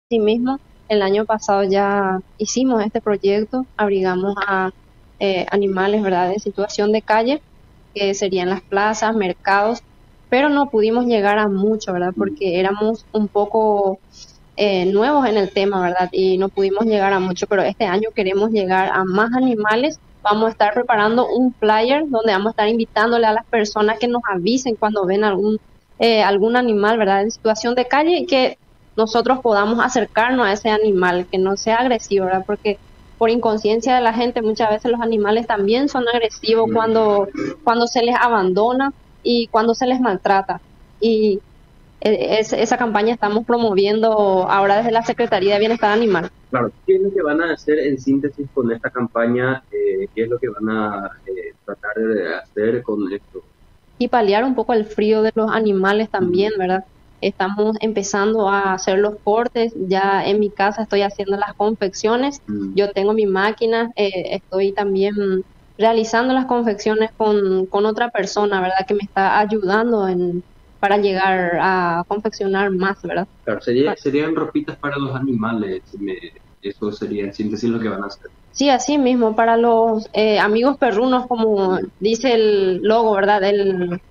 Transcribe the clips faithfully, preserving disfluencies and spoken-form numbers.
Asimismo, el año pasado ya hicimos este proyecto, abrigamos a eh, animales, ¿verdad?, en situación de calle, que serían las plazas, mercados, pero no pudimos llegar a mucho, ¿verdad?, porque éramos un poco eh, nuevos en el tema, ¿verdad? Y no pudimos llegar a mucho, pero este año queremos llegar a más animales. Vamos a estar preparando un flyer donde vamos a estar invitándole a las personas que nos avisen cuando ven algún, eh, algún animal, ¿verdad?, en situación de calle, y que nosotros podamos acercarnos a ese animal, que no sea agresivo, ¿verdad? Porque por inconsciencia de la gente muchas veces los animales también son agresivos cuando, cuando se les abandona y cuando se les maltrata. Y eh, es- esa campaña estamos promoviendo ahora desde la Secretaría de Bienestar Animal. Claro, ¿qué es lo que van a hacer en síntesis con esta campaña? Eh, ¿qué es lo que van a eh, tratar de hacer con esto? Y paliar un poco el frío de los animales Mm, también, ¿verdad? Estamos empezando a hacer los cortes, ya en mi casa estoy haciendo las confecciones, mm. yo tengo mi máquina, eh, estoy también realizando las confecciones con, con otra persona, ¿verdad? Que me está ayudando en, para llegar a confeccionar más, ¿verdad? Claro, sería, serían ropitas para los animales. me- eso sería en síntesis lo que van a hacer. Sí, así mismo, para los eh, amigos perrunos, como Mm, dice el logo, ¿verdad? El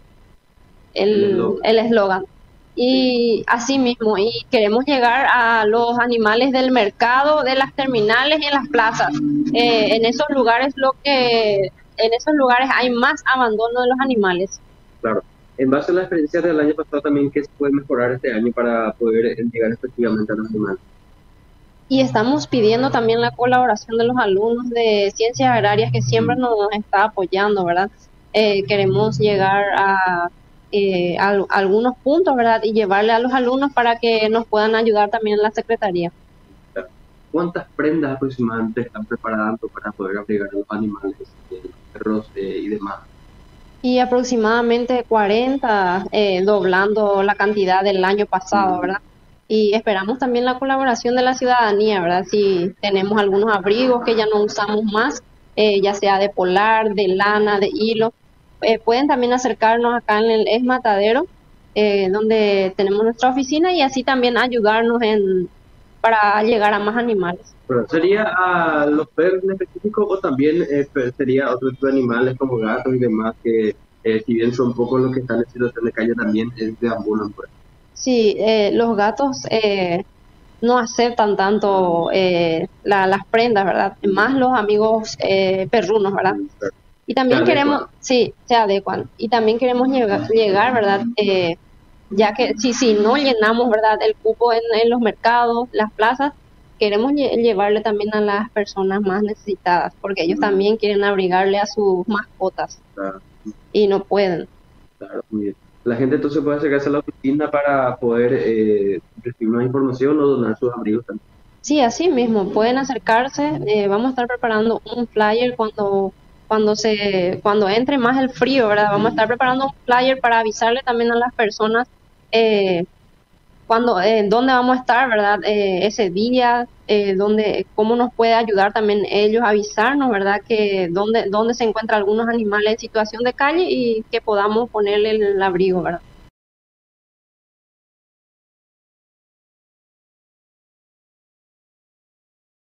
el el eslogan. el eslogan. Sí. Y así mismo, y queremos llegar a los animales del mercado, de las terminales y en las plazas. Eh, en esos lugares lo que, en esos lugares hay más abandono de los animales. Claro. En base a la experiencia del año pasado también, ¿qué se puede mejorar este año para poder eh, llegar efectivamente a los animales? Y estamos pidiendo también la colaboración de los alumnos de ciencias agrarias que siempre Mm, nos está apoyando, ¿verdad? Eh, queremos llegar a, eh, a algunos puntos, ¿verdad? Y llevarle a los alumnos para que nos puedan ayudar también en la secretaría. claro. ¿Cuántas prendas aproximadamente están preparando para poder abrigar a los animales, eh, los perros eh, y demás? Y aproximadamente cuarenta, eh, doblando la cantidad del año pasado, Mm, ¿verdad? Y esperamos también la colaboración de la ciudadanía, ¿verdad? Si tenemos algunos abrigos que ya no usamos más, eh, ya sea de polar, de lana, de hilo, eh, pueden también acercarnos acá en el Es Matadero, eh, donde tenemos nuestra oficina, y así también ayudarnos en, para llegar a más animales. Pero ¿sería a los perros en específico o también eh, pe- sería otro tipo de animales como gatos y demás que eh, si bien son pocos los que están en situación de calle también eh, deambulan por ahí? Sí, eh, los gatos eh, no aceptan tanto eh, la- las prendas, ¿verdad? Más los amigos eh, perrunos, ¿verdad? Mm, claro. Y Se también queremos, adecuan. sí, se adecuan. Y también queremos llegar, llegar, ¿verdad? Eh, ya que si, si no llenamos, ¿verdad?, el cupo en, en los mercados, las plazas, queremos lle- llevarle también a las personas más necesitadas, porque ellos Mm, también quieren abrigarle a sus mascotas claro, y no pueden. claro, muy bien. La gente entonces puede acercarse a la oficina para poder eh, recibir más información o donar sus abrigos también. Sí, así mismo, pueden acercarse. Eh, vamos a estar preparando un flyer cuando, cuando se, cuando entre más el frío, ¿verdad? Vamos a estar preparando un flyer para avisarle también a las personas eh, cuando, eh, dónde vamos a estar, ¿verdad? Eh, ese día, eh, dónde, cómo nos puede ayudar también ellos a avisarnos, ¿verdad? Que dónde, dónde se encuentran algunos animales en situación de calle y que podamos ponerle el abrigo, ¿verdad?